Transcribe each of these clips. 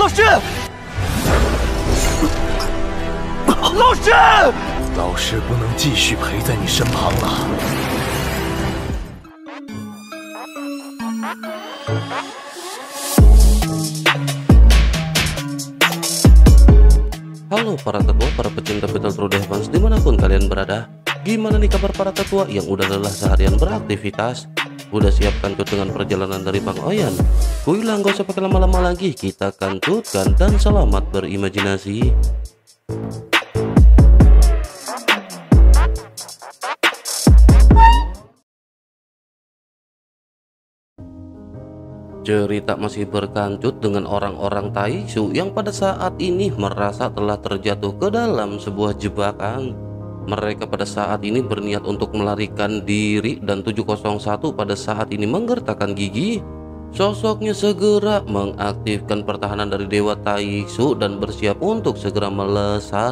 师，老师， 老师不能继续陪在你身旁了。 Halo para tetua, para pecinta Battle True Defense dimanapun kalian berada. Gimana nih kabar para tetua yang udah lelah seharian beraktivitas? Udah siap kantut dengan perjalanan dari Bang Oyan? Kuilang gak usah pakai lama-lama lagi, kita kantutkan dan selamat berimajinasi. Cerita masih berkancut dengan orang-orang Taishu yang pada saat ini merasa telah terjatuh ke dalam sebuah jebakan. Mereka pada saat ini berniat untuk melarikan diri dan 701 pada saat ini menggertakkan gigi. Sosoknya segera mengaktifkan pertahanan dari Dewa Taishu dan bersiap untuk segera melesat.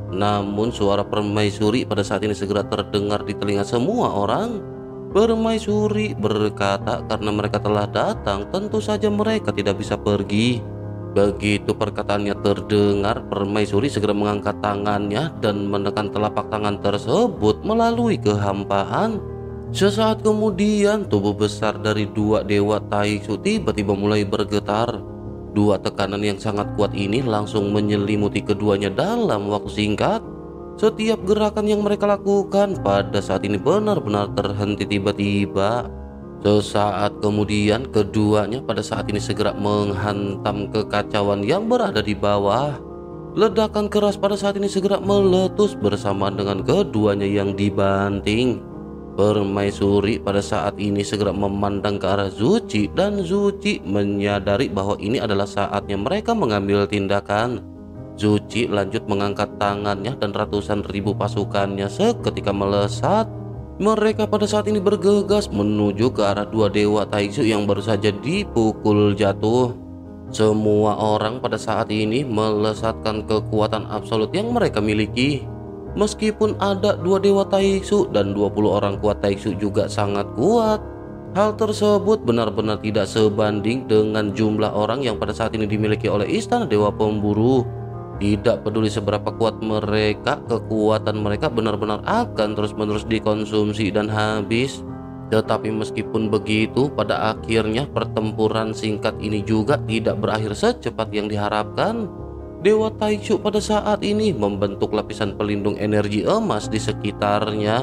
Namun suara permaisuri pada saat ini segera terdengar di telinga semua orang. Permaisuri berkata karena mereka telah datang tentu saja mereka tidak bisa pergi. Begitu perkataannya terdengar, permaisuri segera mengangkat tangannya dan menekan telapak tangan tersebut melalui kehampaan. Sesaat kemudian tubuh besar dari dua Dewa Taishu tiba-tiba mulai bergetar. Dua tekanan yang sangat kuat ini langsung menyelimuti keduanya dalam waktu singkat. Setiap gerakan yang mereka lakukan pada saat ini benar-benar terhenti tiba-tiba. Sesaat kemudian keduanya pada saat ini segera menghantam kekacauan yang berada di bawah. Ledakan keras pada saat ini segera meletus bersamaan dengan keduanya yang dibanting. Permaisuri pada saat ini segera memandang ke arah Zuchi dan Zuchi menyadari bahwa ini adalah saatnya mereka mengambil tindakan. Zuchi lanjut mengangkat tangannya dan ratusan ribu pasukannya seketika melesat. Mereka pada saat ini bergegas menuju ke arah dua Dewa Taishu yang baru saja dipukul jatuh. Semua orang pada saat ini melesatkan kekuatan absolut yang mereka miliki. Meskipun ada dua Dewa Taishu dan 20 orang kuat Taishu juga sangat kuat, hal tersebut benar-benar tidak sebanding dengan jumlah orang yang pada saat ini dimiliki oleh Istana Dewa Pemburu. Tidak peduli seberapa kuat mereka, kekuatan mereka benar-benar akan terus-menerus dikonsumsi dan habis. Tetapi meskipun begitu, pada akhirnya pertempuran singkat ini juga tidak berakhir secepat yang diharapkan. Dewa Taishu pada saat ini membentuk lapisan pelindung energi emas di sekitarnya.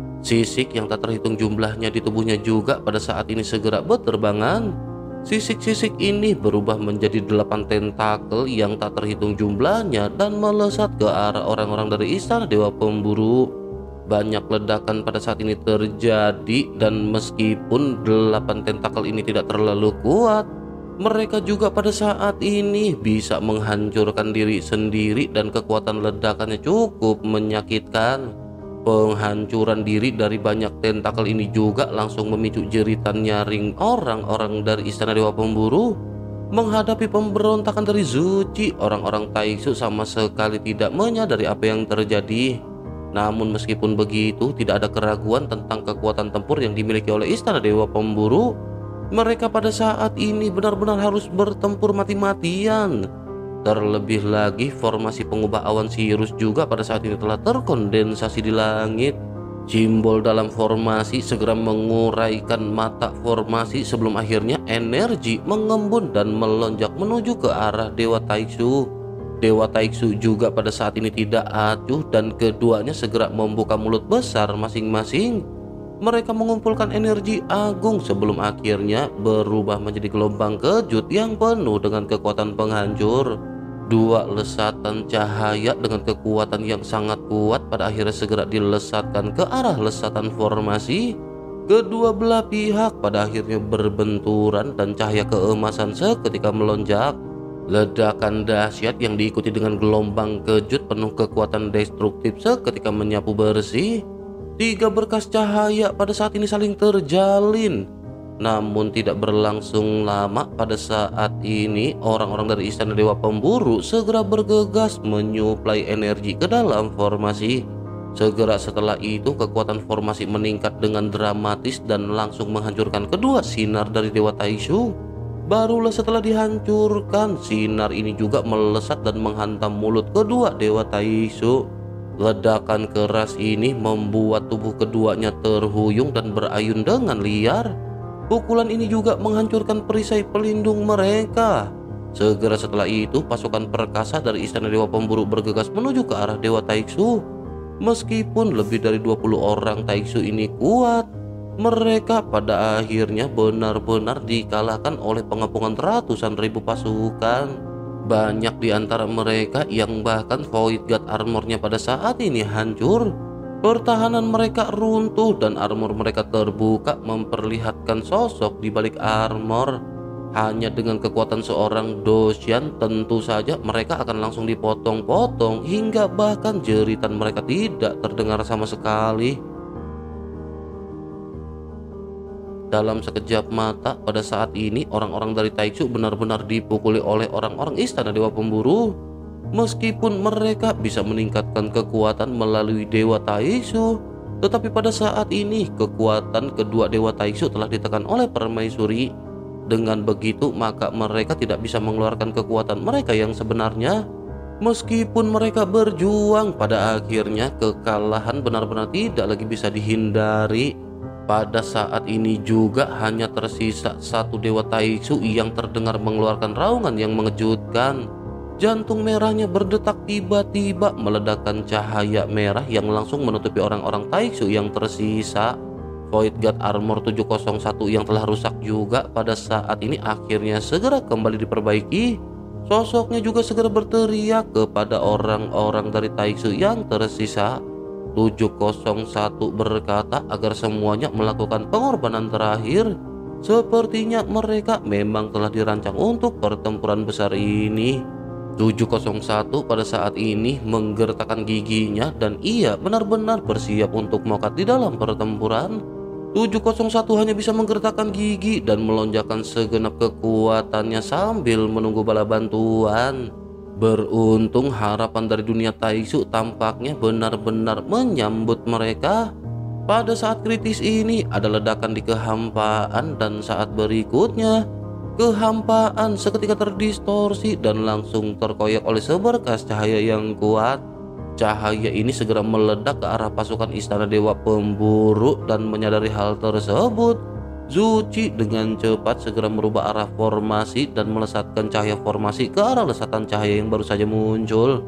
Sisik yang tak terhitung jumlahnya di tubuhnya juga pada saat ini segera berterbangan. Sisik-sisik ini berubah menjadi 8 tentakel yang tak terhitung jumlahnya dan melesat ke arah orang-orang dari Istana Dewa Pemburu. Banyak ledakan pada saat ini terjadi dan meskipun 8 tentakel ini tidak terlalu kuat, mereka juga pada saat ini bisa menghancurkan diri sendiri dan kekuatan ledakannya cukup menyakitkan. Penghancuran diri dari banyak tentakel ini juga langsung memicu jeritan nyaring orang-orang dari Istana Dewa Pemburu. Menghadapi pemberontakan dari Zuchi, orang-orang Taishu sama sekali tidak menyadari apa yang terjadi. Namun meskipun begitu, tidak ada keraguan tentang kekuatan tempur yang dimiliki oleh Istana Dewa Pemburu. Mereka pada saat ini benar-benar harus bertempur mati-matian. Terlebih lagi formasi pengubah awan Sirus juga pada saat ini telah terkondensasi di langit. Simbol dalam formasi segera menguraikan mata formasi sebelum akhirnya energi mengembun dan melonjak menuju ke arah Dewa Taishu. Dewa Taishu juga pada saat ini tidak acuh dan keduanya segera membuka mulut besar masing-masing. Mereka mengumpulkan energi agung sebelum akhirnya berubah menjadi gelombang kejut yang penuh dengan kekuatan penghancur. Dua lesatan cahaya dengan kekuatan yang sangat kuat pada akhirnya segera dilesatkan ke arah lesatan formasi. Kedua belah pihak pada akhirnya berbenturan dan cahaya keemasan seketika melonjak. Ledakan dahsyat yang diikuti dengan gelombang kejut penuh kekuatan destruktif seketika menyapu bersih. 3 berkas cahaya pada saat ini saling terjalin. Namun tidak berlangsung lama, pada saat ini orang-orang dari Istana Dewa Pemburu segera bergegas menyuplai energi ke dalam formasi. Segera setelah itu kekuatan formasi meningkat dengan dramatis dan langsung menghancurkan kedua sinar dari Dewa Taishu. Barulah setelah dihancurkan, sinar ini juga melesat dan menghantam mulut kedua dewa Taishu. Ledakan keras ini membuat tubuh keduanya terhuyung dan berayun dengan liar. Pukulan ini juga menghancurkan perisai pelindung mereka. Segera setelah itu, pasukan perkasa dari Istana Dewa Pemburu bergegas menuju ke arah Dewa Taishu. Meskipun lebih dari 20 orang Taishu ini kuat, mereka pada akhirnya benar-benar dikalahkan oleh pengepungan ratusan ribu pasukan. Banyak di antara mereka yang bahkan Void Guard armornya pada saat ini hancur. Pertahanan mereka runtuh dan armor mereka terbuka memperlihatkan sosok di balik armor. Hanya dengan kekuatan seorang Doshian tentu saja mereka akan langsung dipotong-potong hingga bahkan jeritan mereka tidak terdengar sama sekali. Dalam sekejap mata pada saat ini orang-orang dari Taishu benar-benar dipukuli oleh orang-orang Istana Dewa Pemburu. Meskipun mereka bisa meningkatkan kekuatan melalui Dewa Taishu, tetapi pada saat ini kekuatan kedua Dewa Taishu telah ditekan oleh Permaisuri. Dengan begitu maka mereka tidak bisa mengeluarkan kekuatan mereka yang sebenarnya. Meskipun mereka berjuang, pada akhirnya kekalahan benar-benar tidak lagi bisa dihindari. Pada saat ini juga hanya tersisa satu Dewa Taishu yang terdengar mengeluarkan raungan yang mengejutkan. Jantung merahnya berdetak tiba-tiba meledakkan cahaya merah yang langsung menutupi orang-orang Taishu yang tersisa. Void Guard Armor 701 yang telah rusak juga pada saat ini akhirnya segera kembali diperbaiki. Sosoknya juga segera berteriak kepada orang-orang dari Taishu yang tersisa. 701 berkata agar semuanya melakukan pengorbanan terakhir. Sepertinya mereka memang telah dirancang untuk pertempuran besar ini. 701 pada saat ini menggertakkan giginya dan ia benar-benar bersiap untuk mokat di dalam pertempuran. 701 hanya bisa menggertakkan gigi dan melonjakkan segenap kekuatannya sambil menunggu bala bantuan. Beruntung harapan dari dunia Taishu tampaknya benar-benar menyambut mereka. Pada saat kritis ini ada ledakan di kehampaan dan saat berikutnya kehampaan seketika terdistorsi dan langsung terkoyak oleh seberkas cahaya yang kuat. Cahaya ini segera meledak ke arah pasukan Istana Dewa Pemburu dan menyadari hal tersebut, Zuchi dengan cepat segera merubah arah formasi dan melesatkan cahaya formasi ke arah lesatan cahaya yang baru saja muncul.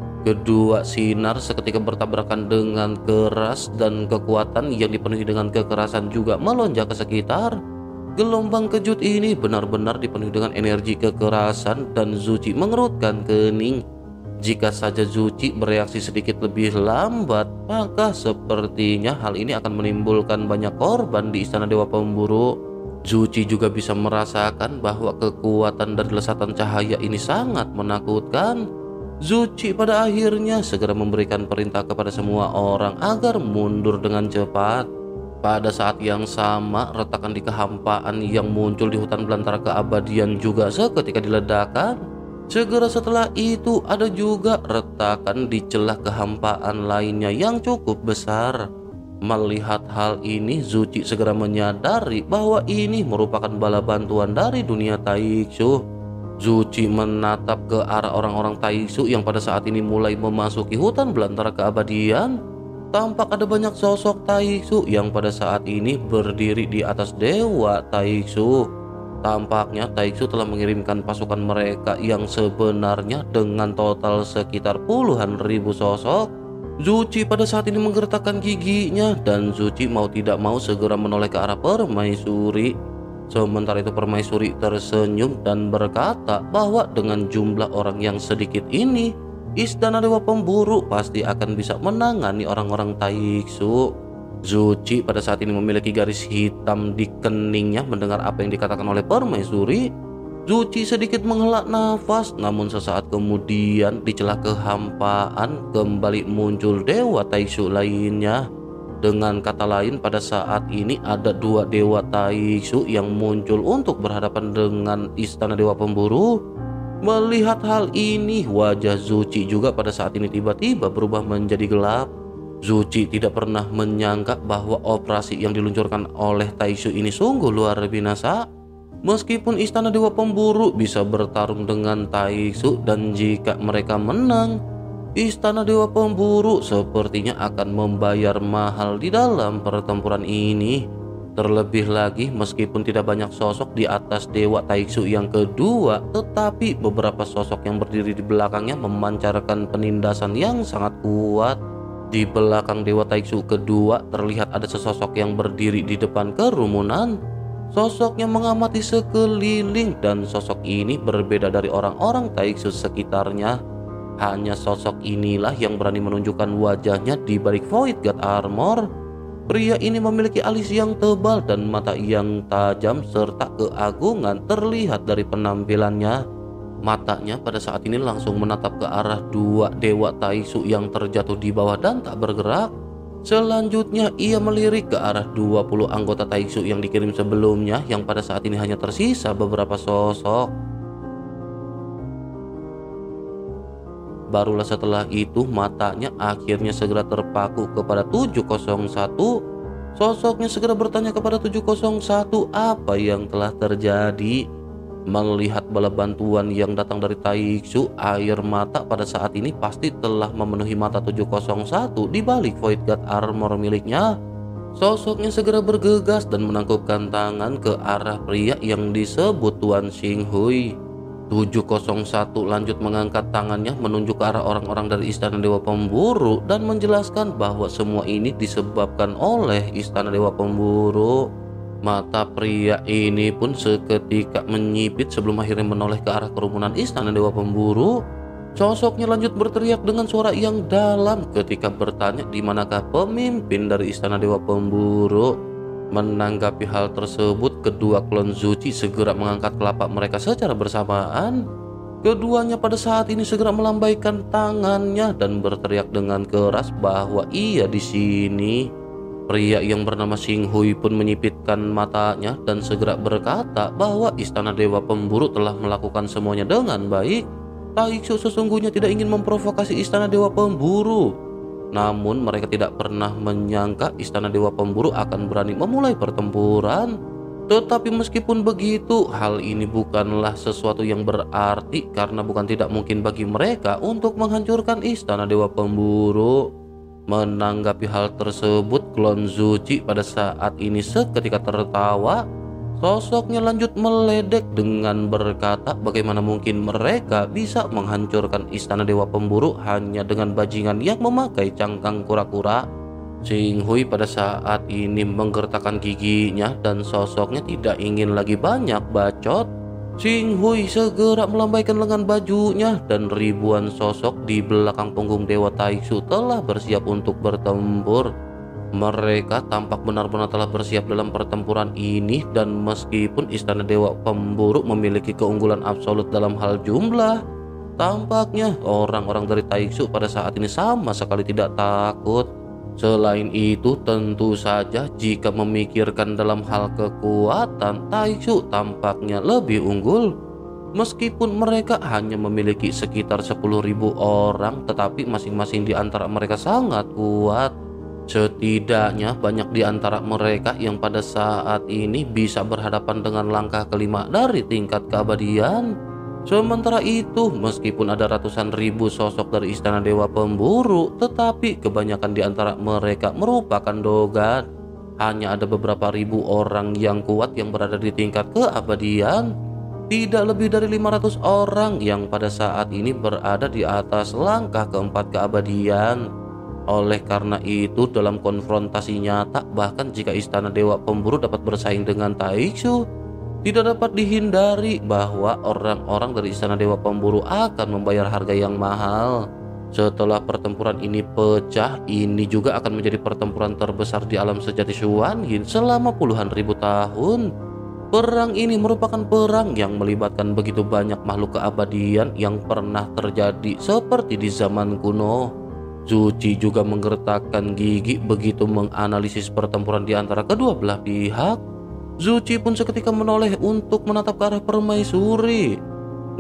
Kedua sinar seketika bertabrakan dengan keras dan kekuatan yang dipenuhi dengan kekerasan juga melonjak ke sekitar. Gelombang kejut ini benar-benar dipenuhi dengan energi kekerasan dan Zuchi mengerutkan kening. Jika saja Zuchi bereaksi sedikit lebih lambat, maka sepertinya hal ini akan menimbulkan banyak korban di Istana Dewa Pemburu. Zuchi juga bisa merasakan bahwa kekuatan dari lesatan cahaya ini sangat menakutkan. Zuchi pada akhirnya segera memberikan perintah kepada semua orang agar mundur dengan cepat. Pada saat yang sama, retakan di kehampaan yang muncul di hutan belantara keabadian juga seketika diledakkan. Segera setelah itu ada juga retakan di celah kehampaan lainnya yang cukup besar. Melihat hal ini, Zuchi segera menyadari bahwa ini merupakan bala bantuan dari dunia Taishu. Zuchi menatap ke arah orang-orang Taishu yang pada saat ini mulai memasuki hutan belantara keabadian. Tampak ada banyak sosok Taishu yang pada saat ini berdiri di atas Dewa Taishu. Tampaknya Taishu telah mengirimkan pasukan mereka yang sebenarnya dengan total sekitar puluhan ribu sosok. Zuchi pada saat ini menggertakkan giginya dan Zuchi mau tidak mau segera menoleh ke arah Permaisuri. Sementara itu Permaisuri tersenyum dan berkata bahwa dengan jumlah orang yang sedikit ini, Istana Dewa Pemburu pasti akan bisa menangani orang-orang Taishu. Zuchi pada saat ini memiliki garis hitam di keningnya mendengar apa yang dikatakan oleh Permaisuri. Zuchi sedikit menghela nafas, namun sesaat kemudian di celah kehampaan kembali muncul Dewa Taishu lainnya. Dengan kata lain, pada saat ini ada dua Dewa Taishu yang muncul untuk berhadapan dengan Istana Dewa Pemburu. Melihat hal ini, wajah Zuchi juga pada saat ini tiba-tiba berubah menjadi gelap. Zuchi tidak pernah menyangka bahwa operasi yang diluncurkan oleh Taishu ini sungguh luar biasa. Meskipun istana dewa pemburu bisa bertarung dengan Taixu dan jika mereka menang, istana dewa pemburu sepertinya akan membayar mahal di dalam pertempuran ini. Terlebih lagi meskipun tidak banyak sosok di atas dewa Taixu yang kedua, tetapi beberapa sosok yang berdiri di belakangnya memancarkan penindasan yang sangat kuat. Di belakang dewa Taixu kedua terlihat ada sesosok yang berdiri di depan kerumunan. Sosoknya mengamati sekeliling dan sosok ini berbeda dari orang-orang Taixu sekitarnya. Hanya sosok inilah yang berani menunjukkan wajahnya di balik Void God Armor. Pria ini memiliki alis yang tebal dan mata yang tajam serta keagungan terlihat dari penampilannya. Matanya pada saat ini langsung menatap ke arah dua dewa Taixu yang terjatuh di bawah dan tak bergerak. Selanjutnya ia melirik ke arah 20 anggota Taixu yang dikirim sebelumnya yang pada saat ini hanya tersisa beberapa sosok. Barulah setelah itu matanya akhirnya segera terpaku kepada 701. Sosoknya segera bertanya kepada 701 apa yang telah terjadi. Melihat bala bantuan yang datang dari Taixu, air mata pada saat ini pasti telah memenuhi mata 701 di balik Void God Armor miliknya. Sosoknya segera bergegas dan menangkupkan tangan ke arah pria yang disebut Tuan Xinghui. 701 lanjut mengangkat tangannya menunjuk ke arah orang-orang dari Istana Dewa Pemburu dan menjelaskan bahwa semua ini disebabkan oleh Istana Dewa Pemburu. Mata pria ini pun seketika menyipit sebelum akhirnya menoleh ke arah kerumunan Istana Dewa Pemburu. Sosoknya lanjut berteriak dengan suara yang dalam ketika bertanya di manakah pemimpin dari Istana Dewa Pemburu. Menanggapi hal tersebut, kedua klon Zuchi segera mengangkat telapak mereka secara bersamaan. Keduanya pada saat ini segera melambaikan tangannya dan berteriak dengan keras bahwa ia di sini. Pria yang bernama Xinghui pun menyipitkan matanya dan segera berkata bahwa Istana Dewa Pemburu telah melakukan semuanya dengan baik. Taixu sesungguhnya tidak ingin memprovokasi Istana Dewa Pemburu. Namun mereka tidak pernah menyangka Istana Dewa Pemburu akan berani memulai pertempuran. Tetapi meskipun begitu, hal ini bukanlah sesuatu yang berarti karena bukan tidak mungkin bagi mereka untuk menghancurkan Istana Dewa Pemburu. Menanggapi hal tersebut, klon Zuchi pada saat ini seketika tertawa. Sosoknya lanjut meledek dengan berkata bagaimana mungkin mereka bisa menghancurkan Istana Dewa Pemburu hanya dengan bajingan yang memakai cangkang kura-kura. Xinghui pada saat ini menggertakkan giginya dan sosoknya tidak ingin lagi banyak bacot. Xinghui segera melambaikan lengan bajunya dan ribuan sosok di belakang punggung Dewa Taixu telah bersiap untuk bertempur. Mereka tampak benar-benar telah bersiap dalam pertempuran ini dan meskipun Istana Dewa Pemburu memiliki keunggulan absolut dalam hal jumlah, tampaknya orang-orang dari Taixu pada saat ini sama sekali tidak takut. Selain itu, tentu saja jika memikirkan dalam hal kekuatan, Taixu tampaknya lebih unggul. Meskipun mereka hanya memiliki sekitar 10.000 orang, tetapi masing-masing di antara mereka sangat kuat. Setidaknya banyak di antara mereka yang pada saat ini bisa berhadapan dengan langkah kelima dari tingkat keabadian. Sementara itu, meskipun ada ratusan ribu sosok dari Istana Dewa Pemburu, tetapi kebanyakan di antara mereka merupakan dogat. Hanya ada beberapa ribu orang yang kuat yang berada di tingkat keabadian. Tidak lebih dari 500 orang yang pada saat ini berada di atas langkah keempat keabadian. Oleh karena itu, dalam konfrontasi nyata, bahkan jika Istana Dewa Pemburu dapat bersaing dengan Taixu, tidak dapat dihindari bahwa orang-orang dari Istana Dewa Pemburu akan membayar harga yang mahal. Setelah pertempuran ini pecah, ini juga akan menjadi pertempuran terbesar di alam sejati Xuan Yin selama puluhan ribu tahun. Perang ini merupakan perang yang melibatkan begitu banyak makhluk keabadian yang pernah terjadi seperti di zaman kuno. Zuchi juga menggertakkan gigi begitu menganalisis pertempuran di antara kedua belah pihak. Zuchi pun seketika menoleh untuk menatap ke arah permaisuri.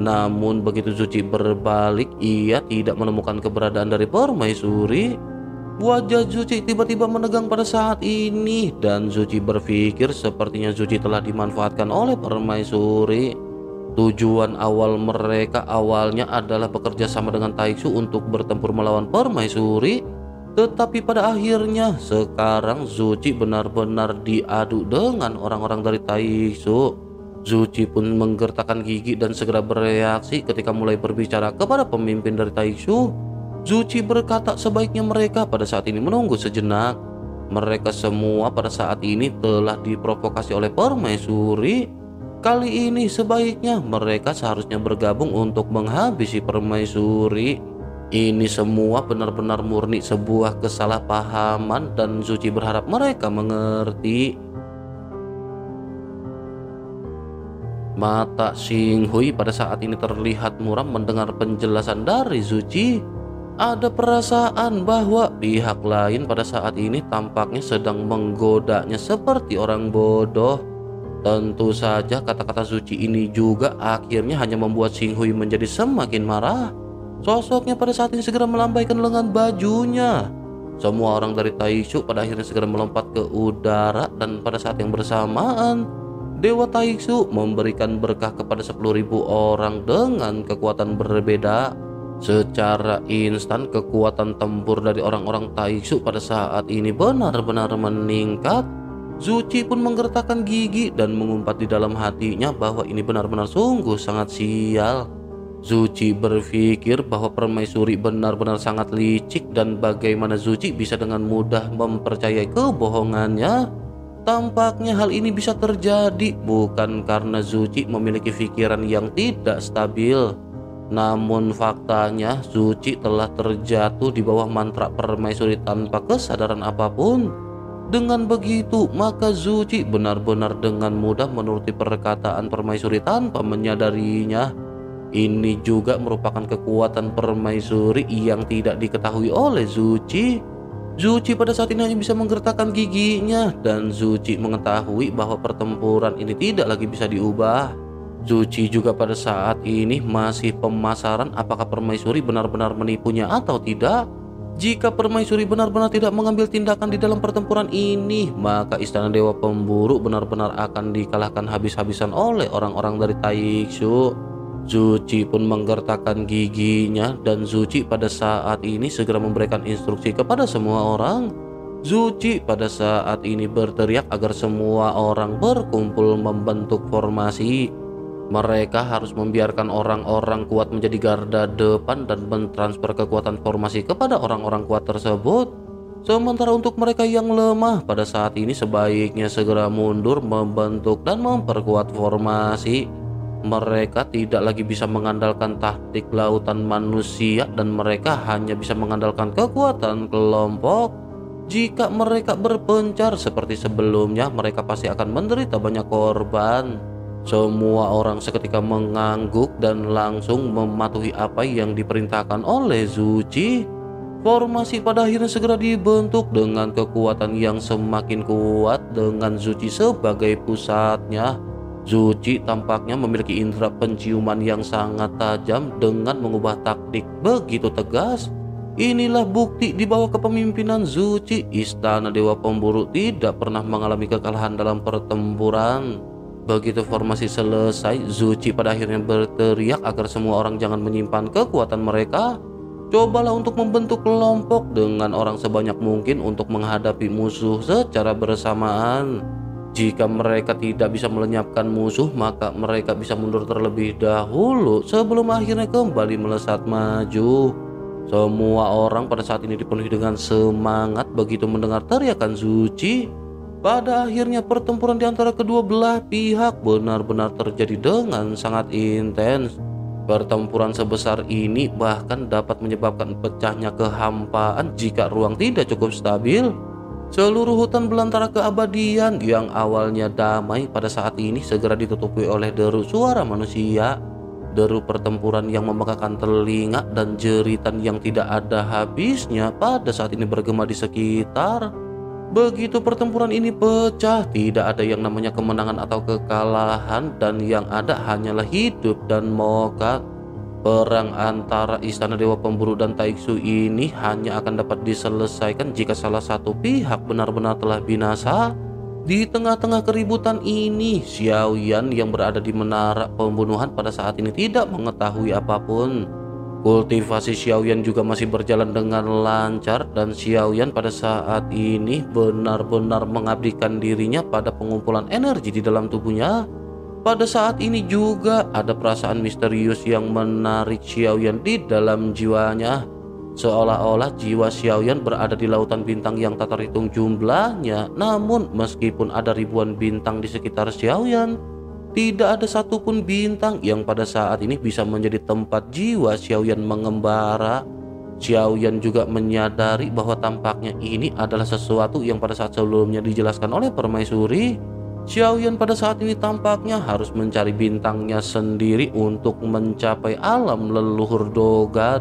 Namun begitu Zuchi berbalik, ia tidak menemukan keberadaan dari permaisuri. Wajah Zuci tiba-tiba menegang pada saat ini dan Zuci berpikir sepertinya Zuci telah dimanfaatkan oleh permaisuri. Tujuan awal mereka awalnya adalah bekerja sama dengan Taiksu untuk bertempur melawan permaisuri. Tetapi pada akhirnya sekarang Zuci benar-benar diadu dengan orang-orang dari Taiksu. Zuci pun menggertakkan gigi dan segera bereaksi ketika mulai berbicara kepada pemimpin dari Taiksu. Zuci berkata sebaiknya mereka pada saat ini menunggu sejenak. Mereka semua pada saat ini telah diprovokasi oleh permaisuri. Kali ini sebaiknya mereka seharusnya bergabung untuk menghabisi permaisuri. Ini semua benar-benar murni sebuah kesalahpahaman dan Zuci berharap mereka mengerti. Mata Xing Hui pada saat ini terlihat muram mendengar penjelasan dari Zuci. Ada perasaan bahwa pihak lain pada saat ini tampaknya sedang menggodanya seperti orang bodoh. Tentu saja kata-kata Zuci ini juga akhirnya hanya membuat Xing Hui menjadi semakin marah. Sosoknya pada saat ini segera melambaikan lengan bajunya. Semua orang dari Taiksu pada akhirnya segera melompat ke udara dan pada saat yang bersamaan Dewa Taiksu memberikan berkah kepada 10.000 orang dengan kekuatan berbeda. Secara instan kekuatan tempur dari orang-orang Taiksu pada saat ini benar-benar meningkat. Zuci pun menggertakkan gigi dan mengumpat di dalam hatinya bahwa ini benar-benar sungguh sangat sial. Zuci berpikir bahwa permaisuri benar-benar sangat licik dan bagaimana Zuci bisa dengan mudah mempercayai kebohongannya. Tampaknya hal ini bisa terjadi bukan karena Zuci memiliki pikiran yang tidak stabil. Namun faktanya Zuci telah terjatuh di bawah mantra permaisuri tanpa kesadaran apapun. Dengan begitu, maka Zuci benar-benar dengan mudah menuruti perkataan permaisuri tanpa menyadarinya. Ini juga merupakan kekuatan permaisuri yang tidak diketahui oleh Zuci. Zuci pada saat ini hanya bisa menggertakkan giginya dan Zuci mengetahui bahwa pertempuran ini tidak lagi bisa diubah. Zuci juga pada saat ini masih pemasaran apakah permaisuri benar-benar menipunya atau tidak. Jika permaisuri benar-benar tidak mengambil tindakan di dalam pertempuran ini, maka istana Dewa Pemburu benar-benar akan dikalahkan habis-habisan oleh orang-orang dari Taiksu. Zuci pun menggertakkan giginya dan Zuci pada saat ini segera memberikan instruksi kepada semua orang. Zuci pada saat ini berteriak agar semua orang berkumpul membentuk formasi. Mereka harus membiarkan orang-orang kuat menjadi garda depan dan mentransfer kekuatan formasi kepada orang-orang kuat tersebut. Sementara untuk mereka yang lemah pada saat ini sebaiknya segera mundur membentuk dan memperkuat formasi. Mereka tidak lagi bisa mengandalkan taktik lautan manusia dan mereka hanya bisa mengandalkan kekuatan kelompok. Jika mereka berpencar seperti sebelumnya, mereka pasti akan menderita banyak korban. Semua orang seketika mengangguk dan langsung mematuhi apa yang diperintahkan oleh Zuci. Formasi pada akhirnya segera dibentuk dengan kekuatan yang semakin kuat dengan Zuci sebagai pusatnya. Zuci tampaknya memiliki indera penciuman yang sangat tajam dengan mengubah taktik begitu tegas. Inilah bukti di bawah kepemimpinan Zuci, istana Dewa Pemburu tidak pernah mengalami kekalahan dalam pertempuran. Begitu formasi selesai, Zuci pada akhirnya berteriak agar semua orang jangan menyimpan kekuatan mereka. Cobalah untuk membentuk kelompok dengan orang sebanyak mungkin untuk menghadapi musuh secara bersamaan. Jika mereka tidak bisa melenyapkan musuh, maka mereka bisa mundur terlebih dahulu sebelum akhirnya kembali melesat maju. Semua orang pada saat ini dipenuhi dengan semangat begitu mendengar teriakan Zuci. Pada akhirnya pertempuran di antara kedua belah pihak benar-benar terjadi dengan sangat intens. Pertempuran sebesar ini bahkan dapat menyebabkan pecahnya kehampaan jika ruang tidak cukup stabil. Seluruh hutan belantara keabadian yang awalnya damai pada saat ini segera ditutupi oleh deru suara manusia. Deru pertempuran yang membengkakkan telinga dan jeritan yang tidak ada habisnya pada saat ini bergema di sekitar. Begitu pertempuran ini pecah, tidak ada yang namanya kemenangan atau kekalahan dan yang ada hanyalah hidup dan mokat. Perang antara Istana Dewa Pemburu dan Taiksu ini hanya akan dapat diselesaikan jika salah satu pihak benar-benar telah binasa. Di tengah-tengah keributan ini, Xiaoyan yang berada di menara pembunuhan pada saat ini tidak mengetahui apapun. Kultivasi Xiaoyan juga masih berjalan dengan lancar dan Xiaoyan pada saat ini benar-benar mengabdikan dirinya pada pengumpulan energi di dalam tubuhnya. Pada saat ini juga ada perasaan misterius yang menarik Xiaoyan di dalam jiwanya. Seolah-olah jiwa Xiaoyan berada di lautan bintang yang tak terhitung jumlahnya. Namun meskipun ada ribuan bintang di sekitar Xiaoyan, tidak ada satupun bintang yang pada saat ini bisa menjadi tempat jiwa Xiaoyan mengembara. Xiaoyan juga menyadari bahwa tampaknya ini adalah sesuatu yang pada saat sebelumnya dijelaskan oleh permaisuri. Xiaoyan pada saat ini tampaknya harus mencari bintangnya sendiri untuk mencapai alam leluhur Dogat.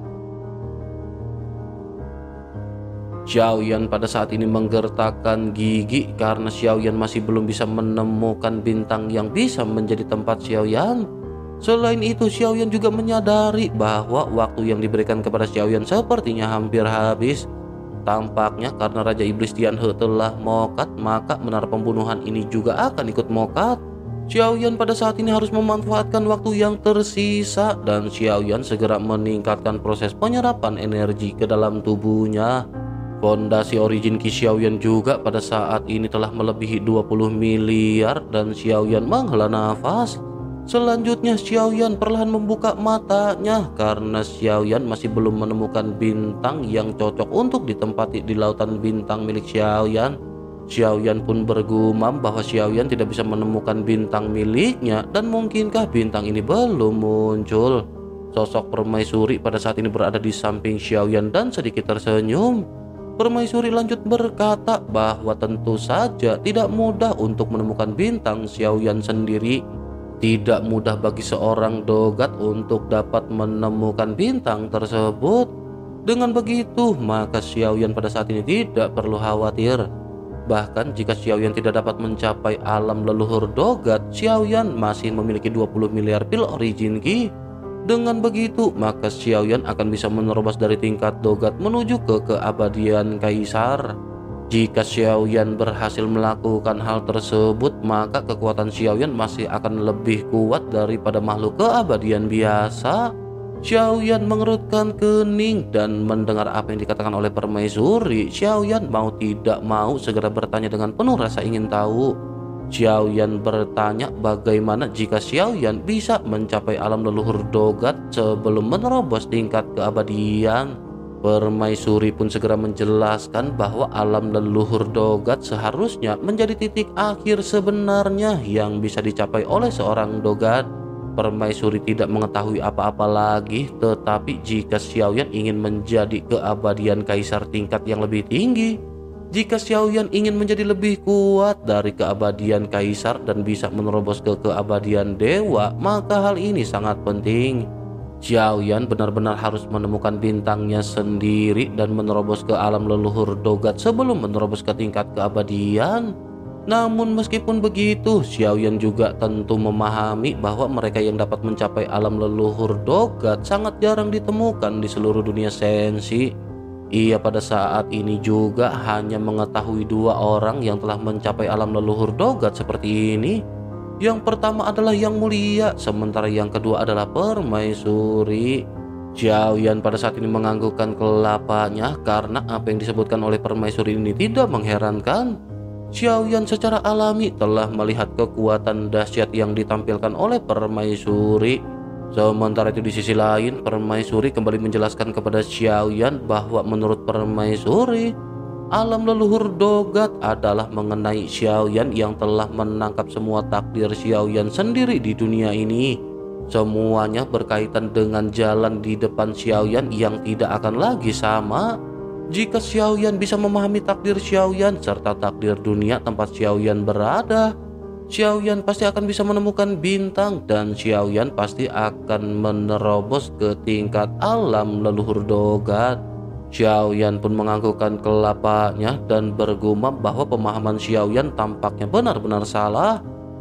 Xiaoyan pada saat ini menggertakkan gigi karena Xiaoyan masih belum bisa menemukan bintang yang bisa menjadi tempat Xiaoyan. Selain itu, Xiaoyan juga menyadari bahwa waktu yang diberikan kepada Xiaoyan sepertinya hampir habis. Tampaknya karena Raja Iblis Tianhe telah mokat, maka menara pembunuhan ini juga akan ikut mokat. Xiaoyan pada saat ini harus memanfaatkan waktu yang tersisa dan Xiaoyan segera meningkatkan proses penyerapan energi ke dalam tubuhnya. Fondasi origin Qi Xiaoyan juga pada saat ini telah melebihi 20 miliar dan Xiaoyan menghela nafas. Selanjutnya Xiaoyan perlahan membuka matanya karena Xiaoyan masih belum menemukan bintang yang cocok untuk ditempati di lautan bintang milik Xiaoyan. Xiaoyan pun bergumam bahwa Xiaoyan tidak bisa menemukan bintang miliknya dan mungkinkah bintang ini belum muncul. Sosok permaisuri pada saat ini berada di samping Xiaoyan dan sedikit tersenyum. Permaisuri lanjut berkata bahwa tentu saja tidak mudah untuk menemukan bintang Xiaoyan sendiri. Tidak mudah bagi seorang Dogat untuk dapat menemukan bintang tersebut. Dengan begitu, maka Xiaoyan pada saat ini tidak perlu khawatir. Bahkan jika Xiaoyan tidak dapat mencapai alam leluhur Dogat, Xiaoyan masih memiliki 20 miliar pil origin Qi. Dengan begitu, maka Xiaoyan akan bisa menerobos dari tingkat Dogat menuju ke keabadian Kaisar. Jika Xiaoyan berhasil melakukan hal tersebut, maka kekuatan Xiaoyan masih akan lebih kuat daripada makhluk keabadian biasa. Xiaoyan mengerutkan kening dan mendengar apa yang dikatakan oleh permaisuri. Xiaoyan mau tidak mau segera bertanya dengan penuh rasa ingin tahu. Xiaoyan bertanya bagaimana jika Xiaoyan bisa mencapai alam leluhur Dogat sebelum menerobos tingkat keabadian. Permaisuri pun segera menjelaskan bahwa alam leluhur Dogat seharusnya menjadi titik akhir sebenarnya yang bisa dicapai oleh seorang Dogat. Permaisuri tidak mengetahui apa-apa lagi, tetapi jika Xiaoyan ingin menjadi keabadian Kaisar tingkat yang lebih tinggi, jika Xiaoyan ingin menjadi lebih kuat dari keabadian Kaisar dan bisa menerobos ke keabadian Dewa, maka hal ini sangat penting. Xiaoyan benar-benar harus menemukan bintangnya sendiri dan menerobos ke alam leluhur Dogat sebelum menerobos ke tingkat keabadian. Namun meskipun begitu, Xiaoyan juga tentu memahami bahwa mereka yang dapat mencapai alam leluhur Dogat sangat jarang ditemukan di seluruh dunia sensi. Ia pada saat ini juga hanya mengetahui 2 orang yang telah mencapai alam leluhur Dogat seperti ini. Yang pertama adalah Yang Mulia, sementara yang kedua adalah Permaisuri. Xiaoyan pada saat ini menganggukkan kelapanya karena apa yang disebutkan oleh Permaisuri ini tidak mengherankan. Xiaoyan secara alami telah melihat kekuatan dahsyat yang ditampilkan oleh Permaisuri. Sementara itu di sisi lain, Permaisuri kembali menjelaskan kepada Xiaoyan bahwa menurut Permaisuri, alam leluhur Dogat adalah mengenai Xiaoyan yang telah menangkap semua takdir Xiaoyan sendiri di dunia ini. Semuanya berkaitan dengan jalan di depan Xiaoyan yang tidak akan lagi sama. Jika Xiaoyan bisa memahami takdir Xiaoyan serta takdir dunia tempat Xiaoyan berada, Xiaoyan pasti akan bisa menemukan bintang dan Xiaoyan pasti akan menerobos ke tingkat alam leluhur Dogat. Xiaoyan pun menganggukkan kelapanya dan bergumam bahwa pemahaman Xiaoyan tampaknya benar-benar salah.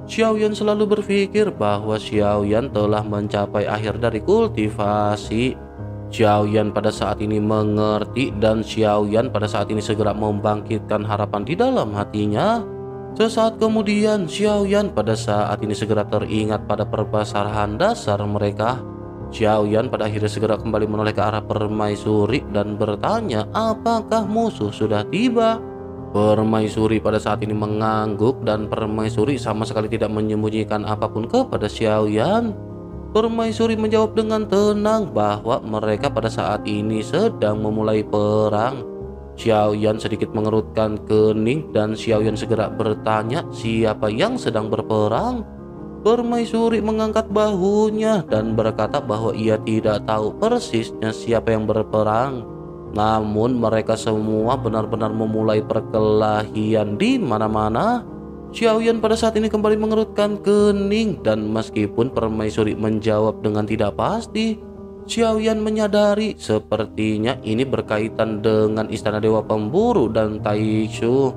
Xiaoyan selalu berpikir bahwa Xiaoyan telah mencapai akhir dari kultivasi. Xiaoyan pada saat ini mengerti dan Xiaoyan pada saat ini segera membangkitkan harapan di dalam hatinya. Sesaat kemudian Xiaoyan pada saat ini segera teringat pada permasalahan dasar mereka. Xiaoyan pada akhirnya segera kembali menoleh ke arah permaisuri dan bertanya apakah musuh sudah tiba. Permaisuri pada saat ini mengangguk dan permaisuri sama sekali tidak menyembunyikan apapun kepada Xiaoyan. Permaisuri menjawab dengan tenang bahwa mereka pada saat ini sedang memulai perang. Xiaoyan sedikit mengerutkan kening dan Xiaoyan segera bertanya siapa yang sedang berperang. Permaisuri mengangkat bahunya dan berkata bahwa ia tidak tahu persisnya siapa yang berperang. Namun mereka semua benar-benar memulai perkelahian di mana-mana. Xiaoyan pada saat ini kembali mengerutkan kening dan meskipun permaisuri menjawab dengan tidak pasti, Xiaoyan menyadari sepertinya ini berkaitan dengan istana dewa pemburu dan Taishu.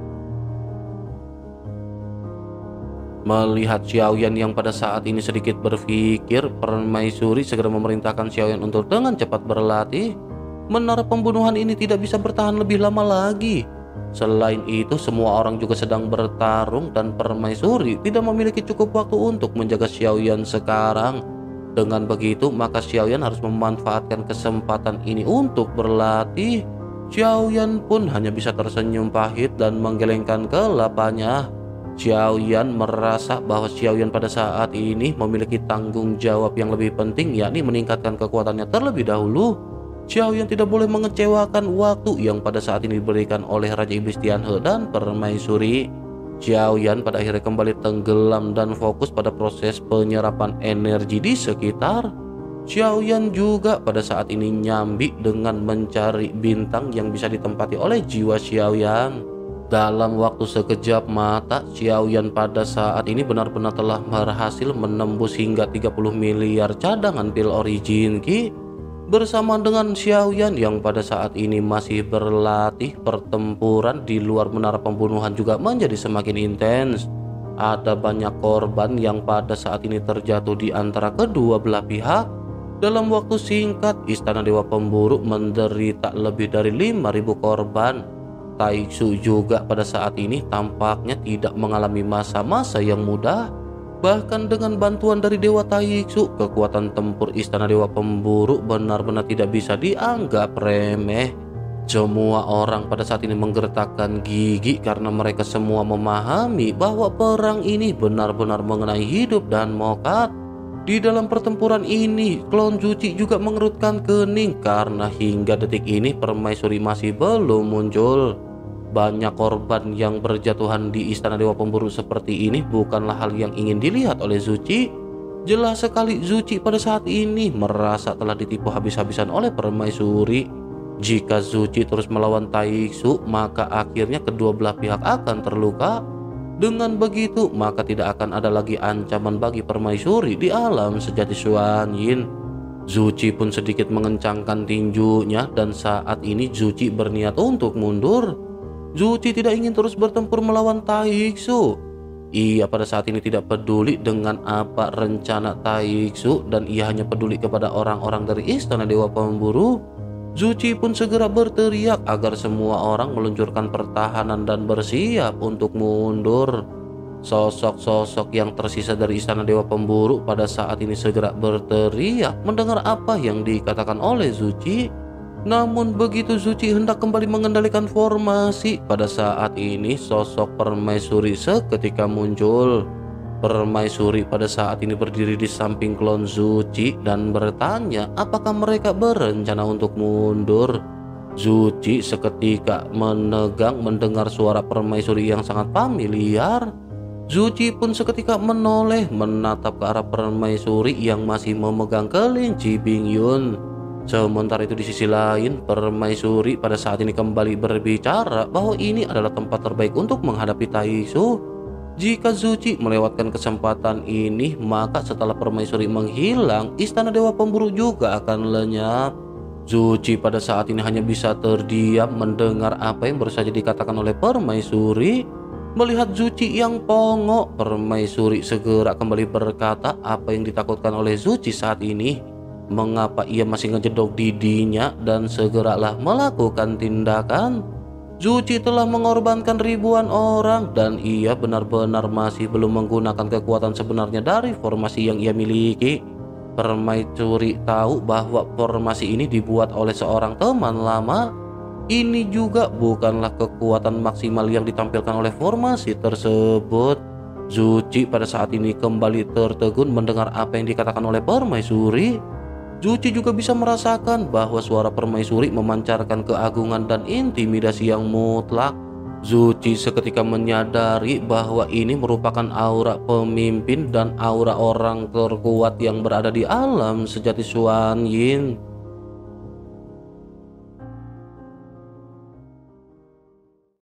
Melihat Xiaoyan yang pada saat ini sedikit berpikir, permaisuri segera memerintahkan Xiaoyan untuk dengan cepat berlatih. Menara pembunuhan ini tidak bisa bertahan lebih lama lagi. Selain itu, semua orang juga sedang bertarung dan permaisuri tidak memiliki cukup waktu untuk menjaga Xiaoyan sekarang. Dengan begitu, maka Xiaoyan harus memanfaatkan kesempatan ini untuk berlatih. Xiaoyan pun hanya bisa tersenyum pahit dan menggelengkan kelapanya. Xiaoyan merasa bahwa Xiaoyan pada saat ini memiliki tanggung jawab yang lebih penting, yakni meningkatkan kekuatannya terlebih dahulu. Xiaoyan tidak boleh mengecewakan waktu yang pada saat ini diberikan oleh Raja Iblis Tianhe dan permaisuri. Xiaoyan pada akhirnya kembali tenggelam dan fokus pada proses penyerapan energi di sekitar. Xiaoyan juga pada saat ini nyambi dengan mencari bintang yang bisa ditempati oleh jiwa Xiaoyan. Dalam waktu sekejap mata, Xiaoyan pada saat ini benar-benar telah berhasil menembus hingga 30 miliar cadangan pil origin Qi. Bersama dengan Xiaoyan yang pada saat ini masih berlatih, pertempuran di luar menara pembunuhan juga menjadi semakin intens. Ada banyak korban yang pada saat ini terjatuh di antara kedua belah pihak. Dalam waktu singkat, istana dewa pemburu menderita lebih dari 5.000 korban. Taishu juga pada saat ini tampaknya tidak mengalami masa-masa yang mudah. Bahkan dengan bantuan dari Dewa Taishu, kekuatan tempur istana dewa pemburu benar-benar tidak bisa dianggap remeh. Semua orang pada saat ini menggertakkan gigi karena mereka semua memahami bahwa perang ini benar-benar mengenai hidup dan mokat. Di dalam pertempuran ini, klon Zuchi juga mengerutkan kening karena hingga detik ini permaisuri masih belum muncul. Banyak korban yang berjatuhan di istana dewa pemburu seperti ini bukanlah hal yang ingin dilihat oleh Zuchi. Jelas sekali Zuchi pada saat ini merasa telah ditipu habis-habisan oleh permaisuri. Jika Zuchi terus melawan Taishu, maka akhirnya kedua belah pihak akan terluka. Dengan begitu, maka tidak akan ada lagi ancaman bagi permaisuri di alam sejati Xuan Yin. Zuchi pun sedikit mengencangkan tinjunya dan saat ini Zuchi berniat untuk mundur. Zuchi tidak ingin terus bertempur melawan Taishu. Ia pada saat ini tidak peduli dengan apa rencana Taishu dan ia hanya peduli kepada orang-orang dari istana dewa pemburu. Zuchi pun segera berteriak agar semua orang meluncurkan pertahanan dan bersiap untuk mundur. Sosok-sosok yang tersisa dari istana dewa pemburu pada saat ini segera berteriak mendengar apa yang dikatakan oleh Zuchi. Namun begitu Zuchi hendak kembali mengendalikan formasi, pada saat ini sosok permaisuri seketika muncul. Permaisuri pada saat ini berdiri di samping klon Zuchi dan bertanya apakah mereka berencana untuk mundur. Zuchi seketika menegang mendengar suara permaisuri yang sangat familiar. Zuchi pun seketika menoleh menatap ke arah permaisuri yang masih memegang kelinci Bingyun. Sementara itu di sisi lain, permaisuri pada saat ini kembali berbicara bahwa ini adalah tempat terbaik untuk menghadapi Taishu. Jika Zuchi melewatkan kesempatan ini, maka setelah permaisuri menghilang, istana dewa pemburu juga akan lenyap. Zuchi pada saat ini hanya bisa terdiam mendengar apa yang baru saja dikatakan oleh permaisuri. Melihat Zuci yang pongok, permaisuri segera kembali berkata apa yang ditakutkan oleh Zuci saat ini. Mengapa ia masih ngejedok didinya dan segeralah melakukan tindakan. Zuci telah mengorbankan ribuan orang dan ia benar-benar masih belum menggunakan kekuatan sebenarnya dari formasi yang ia miliki. Permaisuri tahu bahwa formasi ini dibuat oleh seorang teman lama. Ini juga bukanlah kekuatan maksimal yang ditampilkan oleh formasi tersebut. Zuci pada saat ini kembali tertegun mendengar apa yang dikatakan oleh permaisuri. Zuci juga bisa merasakan bahwa suara permaisuri memancarkan keagungan dan intimidasi yang mutlak. Zuci seketika menyadari bahwa ini merupakan aura pemimpin dan aura orang terkuat yang berada di alam sejati Xuan Yin.